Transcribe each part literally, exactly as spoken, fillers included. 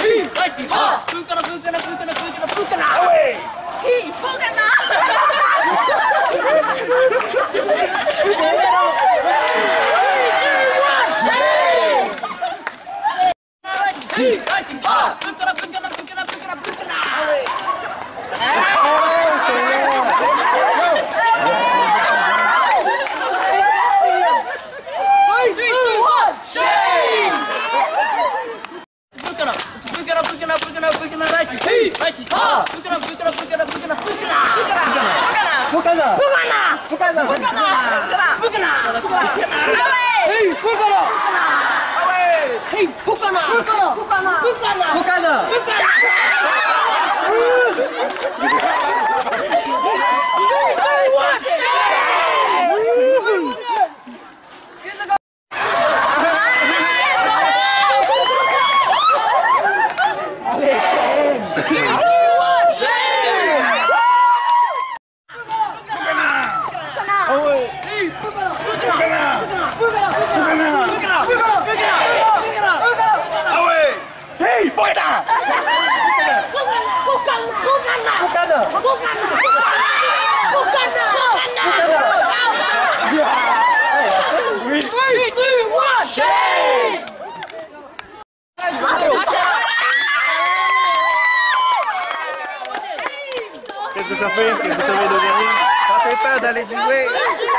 Qu'est-ce que ça fait? Qu'est-ce que ça fait de gagner? Ça fait peur d'aller jouer.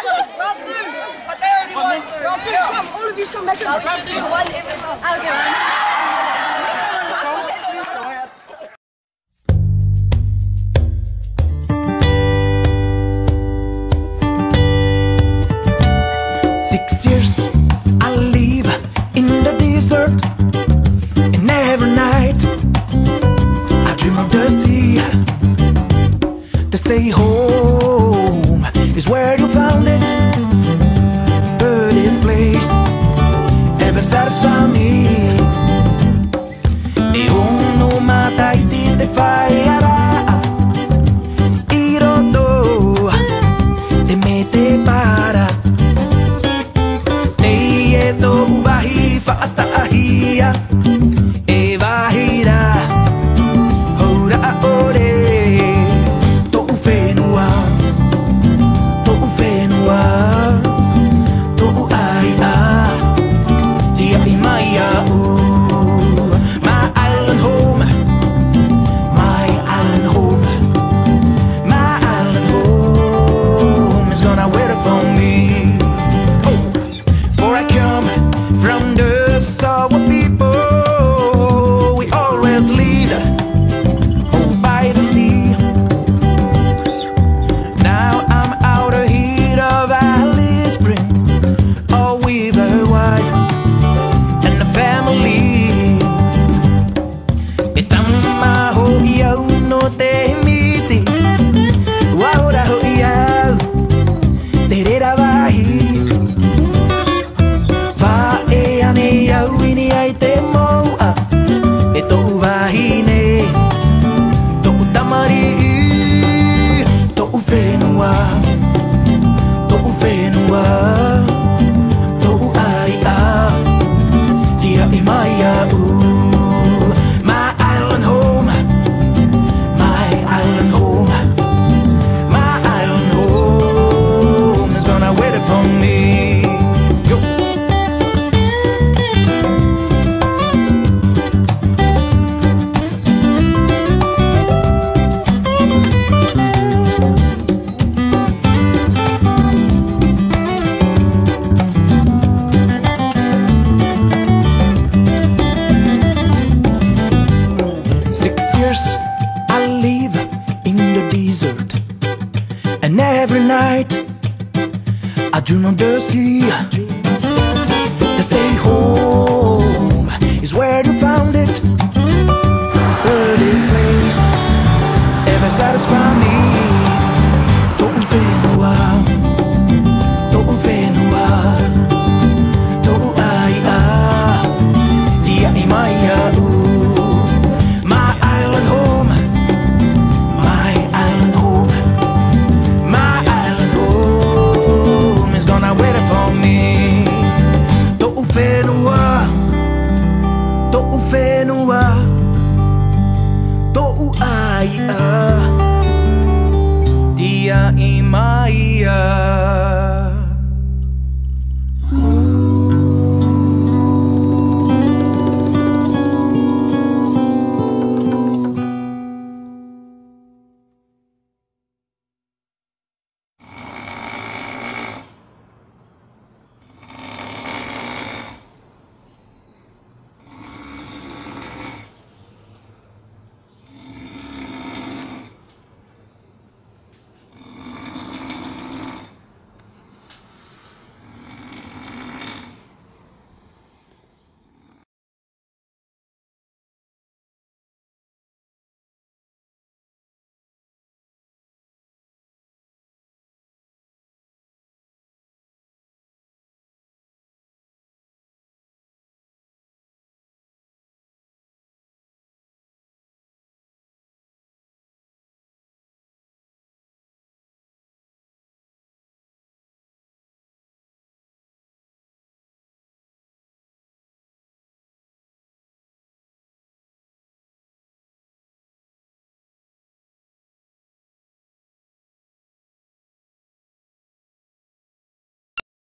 Six years I live in the desert, and every night I dream of the sea. They say home is where you found it, but this place never satisfies me. 日本のまたいててファイアラ色とでめてばらねえとわひファタヒヤ